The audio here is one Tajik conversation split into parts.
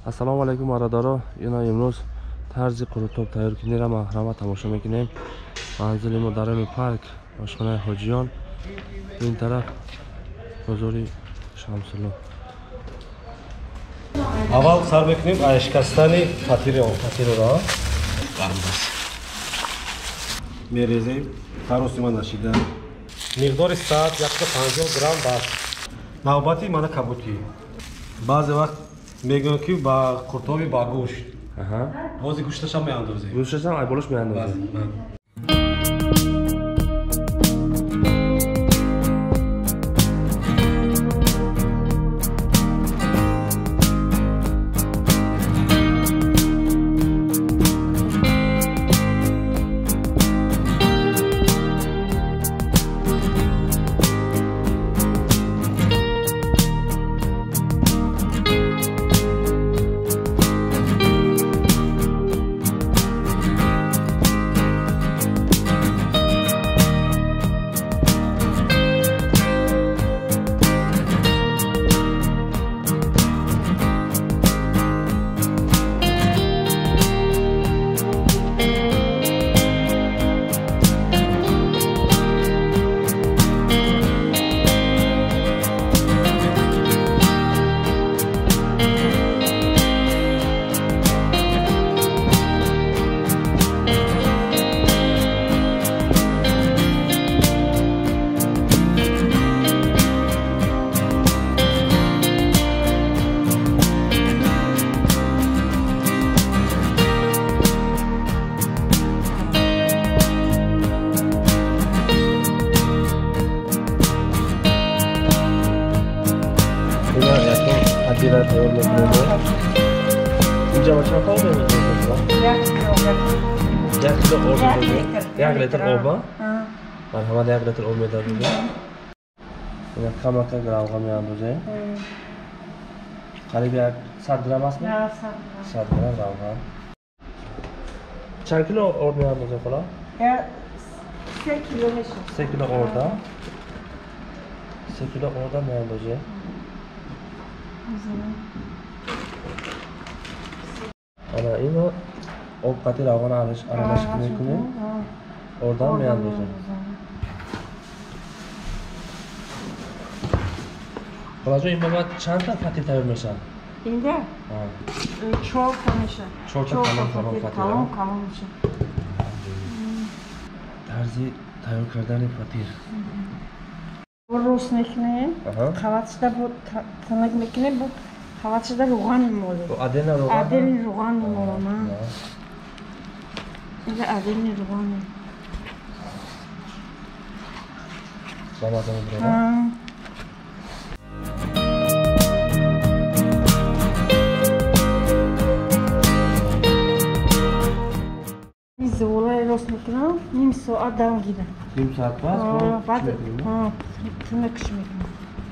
Assalomu alaykum baradaro. Yana imroz tarzi qurutib tayyor kinira mahrama tomosha mekinем. Manzili Darami Park, oshxona Hojiyon. این طرف بازاری شمسلو. اول سر بکنیم شکستن فطیر را میریزیم خروسی من نشیده مقدار ساعت 150 گرم بس نوبتی من کبوتی بعضی وقت میگن که با قرطابی با گوشت بازی گوشتش هم میاندازیم گوشتش هم ایبالش میاندازیم اینجا چند تا آب می‌ذارید؟ 1 کیلو آب می‌ذارید. 1 لیتر آب؟ مرحبا 1 لیتر آب می‌ذارید. اینا کم گرم می‌اندازه. قریب 100 گرم است؟ نه 100 گرم روغن. چند کیلو آب می‌اندازه فلا؟ 3 کیلو میشه. 3 کیلو آب. 3 کیلو آب می‌اندازه. ana اینو آب قطعی روغن عرضش میکنه اردام میاندازه خلاصه این بعد چند تا فطیر تیار میشن اینجا 4 تا میشه 4 تا کامل میشه طرزی تیار کردن فطیر روز میکنه خواستش بود تنگ میکنه بود خواستش روغن میمونه عدل روغن عدل روغن میمونه اینجا عدل روغن با مزه میبره زوله روز میکنم نیم ساعت دم گیره نیم ساعت بعد تنکش میکنم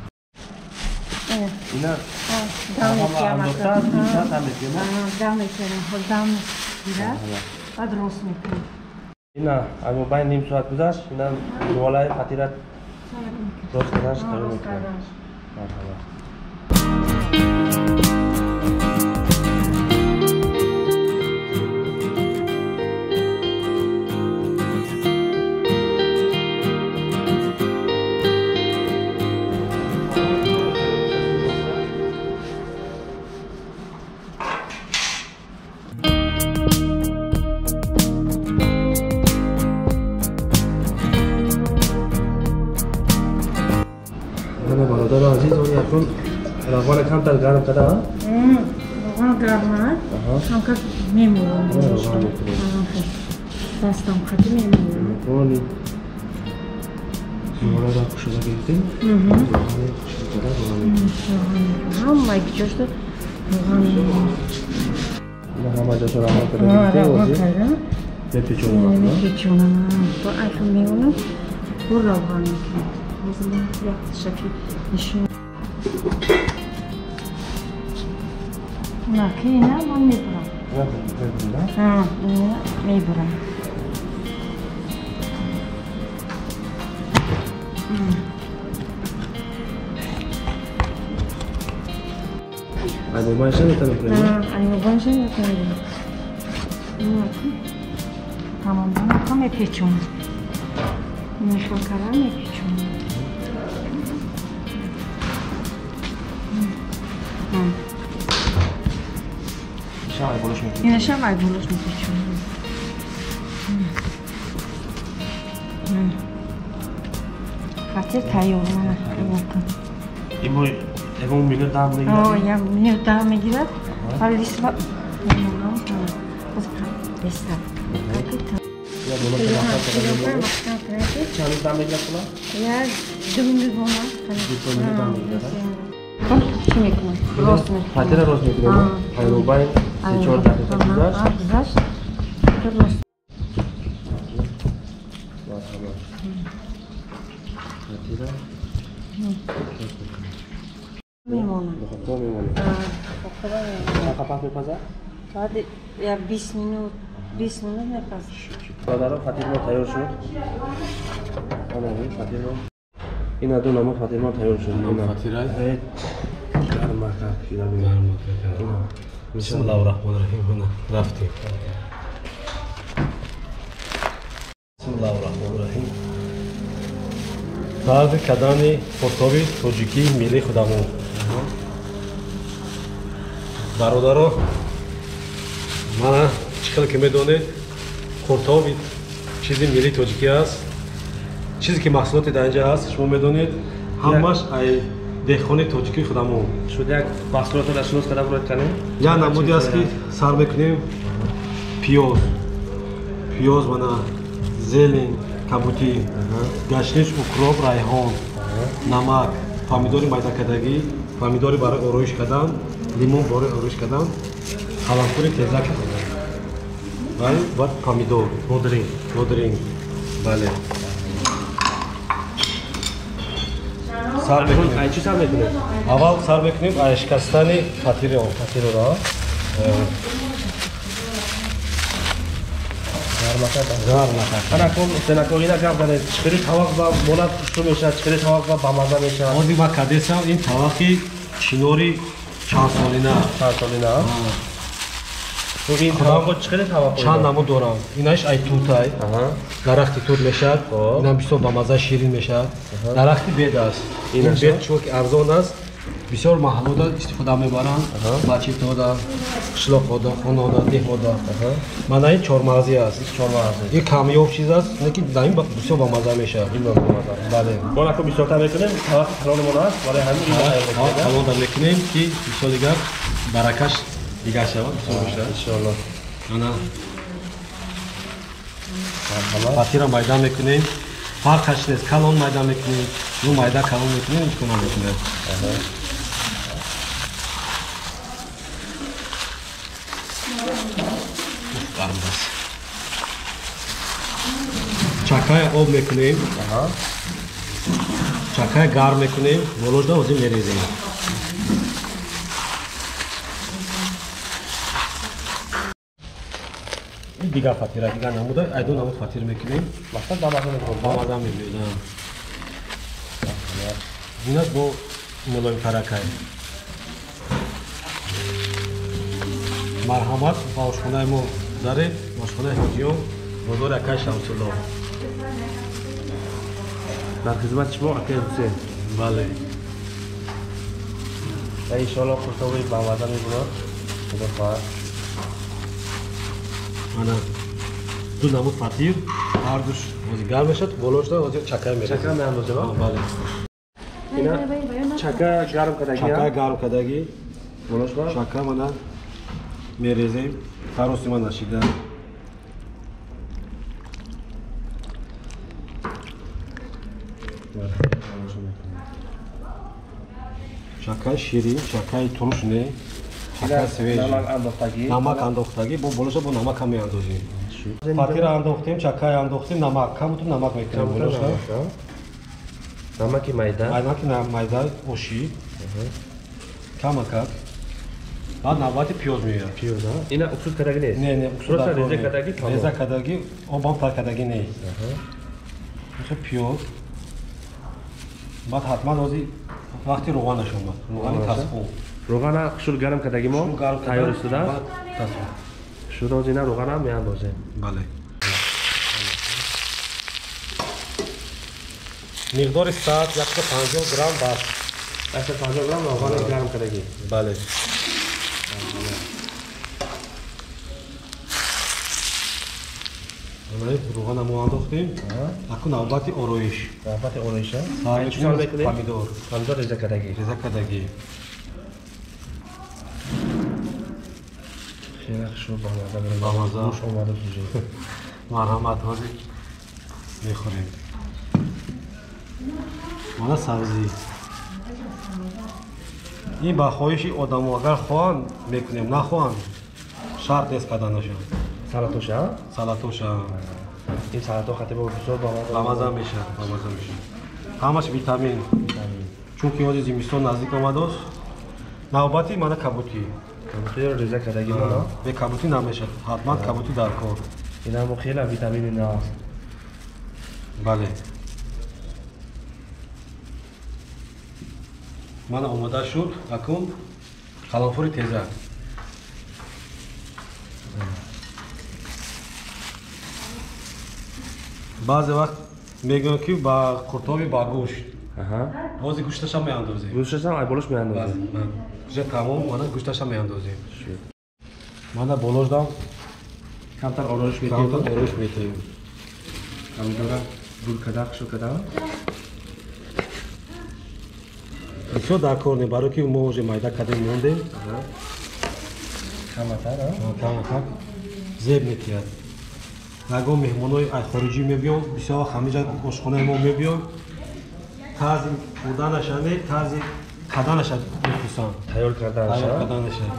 اینا دم میکنم دم گیره بعد روز میکنم اینا اما باید نیم ساعت گذشت اینا زوله فطیرت روز کردنش تیار میکنم مرحبا برادر عزیز اون یکون روغن کم تر گرم کرده ها؟ روغن گرمه کم که میمونم دستم خطی میمونم روغنی زوره را کشیده گرفتیم روغنی کشیده کرده روغنی همه جاشت روغن همه جاشت روغن کرده گرفتیم بپیچونم با ایفون میمونم و روغن میکنم بازم یک شکل نشون نه که نه من میبرم میبرم Ayvabanşa da tarafı. Ayvabanşa da tarafı. Tamam, tam pечён. Шоколадный печён. Şahı buluşmak. Yine şamay buluşmak pечён. Fatih tayyor mana bakın. İmo egon minut daha mı gidiyor? Oh ya minut daha mı gidiyor? Halis bak. Besta. Ya bunu Çanı daha mı gidiyor falan? Ya dümdüz ona. Dümdüz daha mı gidiyor? Şimdi mi? Rosmi. Fatih'e roz mu gidiyor? Ayvabanşa seçiyor da güzel. Güzel. Rosmi. Limonu. Kapan pazar? Hadi ya 20 minut. 20 minut ne kadar? Pazarı Fatih'le tayyor şu. Anladım Fatih'le. İna da namı Fatih'le tayyor şu. Fatih'e. Evet. Yarım marka. Bismillahirrahmanirrahim. Buna rafti. Bismillahirrahmanirrahim. Tadı kadani portovi tojiki milli xudamu. Бародаро мана чӣ хел ки медонед қуртоби чизи милли тоҷикӣ аст чизе ки маҳсулоти дар инҷа ҳаст шумо медонед ҳамаш ай деҳқони тоҷикии худамон Şurada yak mahsulotlar da şunuz kadar buraya tıkanıyor. як намуди аст ки сар мекунем пиёз мана зелен кабутӣ гашниш укроп райҳон намак помидори майдакардагӣ помидори барои ороиш кардан лимон барои ороиш кардан қалампури тезак бале ва помидор модринг бале сар мекунем Ayçı sen mi yapıyorsun? аввал сар мекунем ай шикастани фатиро Ana kon sena koyina gap dane çıkırı tavak va mola kuşlu meşa çıkırı tavak va bamaza meşa. ҳозир ман кардесам ин тавақи чинори чандсолина Çarşalina. Bu in tavak o çıkırı tavak. чанд намуд дорам инаш ай тутай Aha. дарахти тут мешавад инам бисёр ба мазза ширин мешавад дарахти бед аст ин Ин бед чунки арзон аст бисёр маҳаллода истифода мебаранд бачитода қишлоқода хонода деҳода мана ин чормағзи аст ин камёб чиз аст ки дар ин бисёр ба мазза мешавад бале Mola ko bisota mekunем tavak halol mola vale hamin ina. ҳалода мекунем ки бисёр дигар баракаш дигар шавад бисёр бошад İnşallah. ана фатира майда мекунем фарқаш нест калон майда мекунем ё майда калон мекунем икона мекунем гармас чакай об мекунем чакай гарм мекунем воложда ҳозир мерезем дигар фатира дигар намуда айду намуд фатир мекунем Maksat bamaza mekunem. бамаза мебинам инак бо мулоимтаракай марҳамат ба ошхонаи мо заред ошхонаи ҳоҷиён бозори акай шамсулло Dar xizmat shmo aka Hussein. бале Va inshaalloh qurtovi bamaza mekunam. Xudo xohlasa. мана ду намуд фатир ҳардуш ҳозир гарм мешавад болошда ҳозир чакай мерезем Chaka me ando janob. бале Ina chaka garim kadagi. чакай гарм кардагӣ Bolashma. чака мана мерезем фароси ман ашида чакай ширин чакай турш не чакай свеж Namak andaqdagi. намак андохтагӣ бо болоша бо намак ҳам меандозем фатира андохтем чакай андохтем намак камутум намак мекунем болоша Namaki mayda. айнаки майда оши камакак баъд навбати пиёз меояд Piyoza. Ina uksuz kadagi ne? не Просто reze kadagi tamam. реза кадаги обам тар кадаги не миша пиёз баъд ҳатман ҳозир вақти роғанаш омад роғани тасхун روغن شور گرم کردگی ما تیار شده تصویر شور از اینا روغن هم میاندازیم بله مقدار ساعت 150 گرم بس 150 گرم روغن گرم کردگی بله روغن هم انداختیم اکنون نوبت آرایش نوبت آرایش چیکار بکنیم پمیدور ریزه کردگی ریزه کردگی خیلی شور با مزه گوش اومده تو مرحمت هازی میخوریم مانا سبزی این با خواهش آدم اگر خواهن میکنیم نخواهن شرط نیست کردنشان سلاتوش ها سلاتوش این سلاتو خطی با بسیار با مزه میشه همش ویتامین چون که آجی زمستان نزدیک آمده است نوبتی مانا کبوتی کبوتی رو ریزه کردگی مانا به کبوتی نمیشه حتما کبوتی در کار این هم خیلی ویتامین اینا هست بله من آماده شد اکنون قلنفور تیزه بعضی وقت میگن که با قرطابی با گوشت بازی گوشتش هم میاندازیم گوشتش هم ای بالاش میاندازیم گوشت تمام مانا گوشتش هم میاندازیم مانا بالاش دام کمتر آرایش میتیم کمتر آرایش میتیم کمتر گل کداخ شو کدا بسیار در کار نیم برای که ما уже майда کردیم موندیم کمتر زیب میتید نگاه مهمانای خارجی میبیان بسیار همه جا آشخانه ما میبیان طرز خوردنشان طرز کردنشان میپرسن تیار کردنشان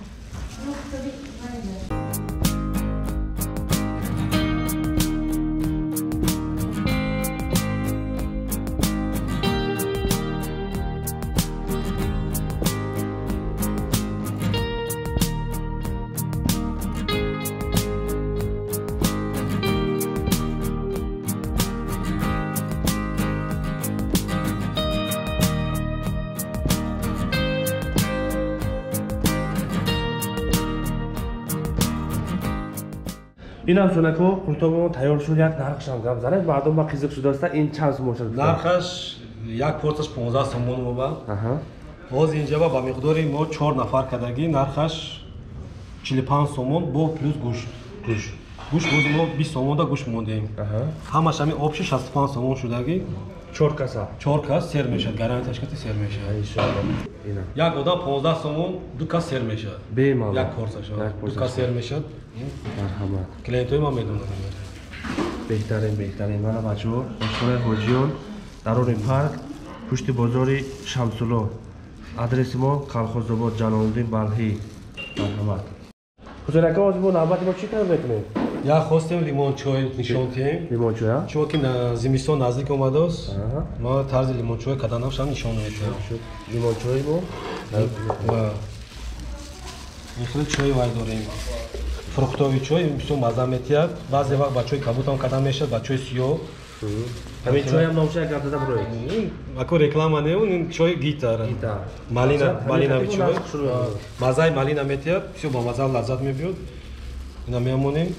این هم شونکو قرطابمون تیار شد یک نرخش هم گم زنه مردم با قیزق شده است این چند سوم شد نرخش یک پورتش 15 سومون موبا باز اینجا با مقداری ما 4 نفر کردگی نرخش 45 سومون با پلوس گوشت باز ما 20 سومون دا گوشت موندیم همش همین آبش 65 سومون شدگی 4 کسا 4 کس سر میشه گارانتیش کتی سر میشه اینا یک آدم 15 سومون 2 کس سر میشه بیمال یک پورتش 2 کس سر میشه مرحمت کلینتوی ما میدونن بهترین من بچه‌ها آشخانه حاجیان درون پارک پشت بازار شمسولو آدرس ما کالخوز آباد جلال‌الدین بلخی مرحمت حسینکا از ما نوبت ما چی کار میکنیم یا خواستیم لیمون چای نشون دهیم لیمون چای چون که زمستان نزدیک اومده است ما طرز لیمون چای کردنش هم نشون میدیم لیمون چای ما و این خیلی چای وای داریم فروختاوی چای بسیار مزه میتید بعضی وقت با چای کبوت هم کردن میشه با چای سیاه همین چای هم نامشه اگر داده بروید اکو реклама не این چای گیتار малина چای مزه малина میتید بسیار با مزه لذت میبرد اینا میمونیم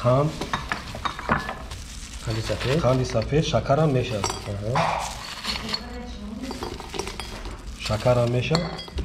قند سفید شکر هم میشه شکر هم میشه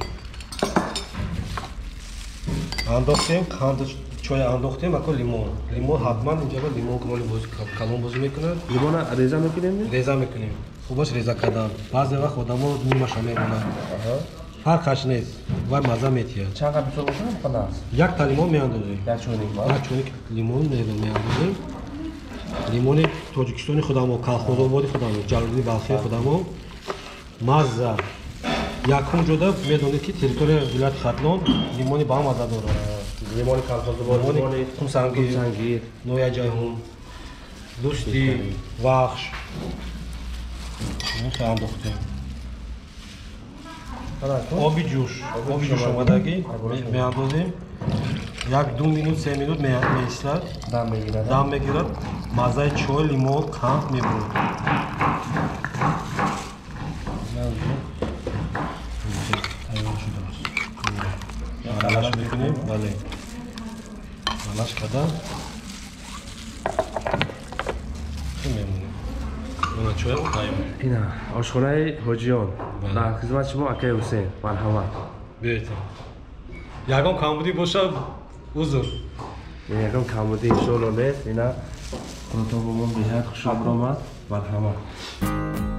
انداختیم قند چای انداختیم اکو لیمون حتما اینجا لیمون کمالی کلون بازی میکنه لیمون ریزه میکنیم ریزه میکنیم خوبش ریزه کردن بعضی وقت آدم‌ها نیمش هم میمونه فرقش نیست و مزه میتید چند قد بسیار باشه نمیخواد است یک تا لیمون میاندازیم یک چونیک لیمون میاندازیم لیمون تاجیکستانی خودمو کالخوز آبادی خودمو جلال‌الدین بلخی خودمو مزه یکم جدا میدونید که تریتوری ولایت ختلون لیمونی با هم مزه داره لیمون کالخوز آباد لیمون خمسنگیر نویا جایهون دوستی وخش این انداختیم آبی جوش اومدگی میاندازیم یک 2 minut 3 minut میایستد دم میگیرد مزه چای لیمون قند میبرد мекунем. Бале. Балаш кардан. Хеле мемонем. Мана чоя таим. اینا آشخانه حاجیان بله. در خدمت شما اکای حسین مرحمت. Бейтам. Ягон камбуди боша узур. این یکم کمودی انشالله نیست اینا قروتو بمون بهت خوش آمد مرحمت.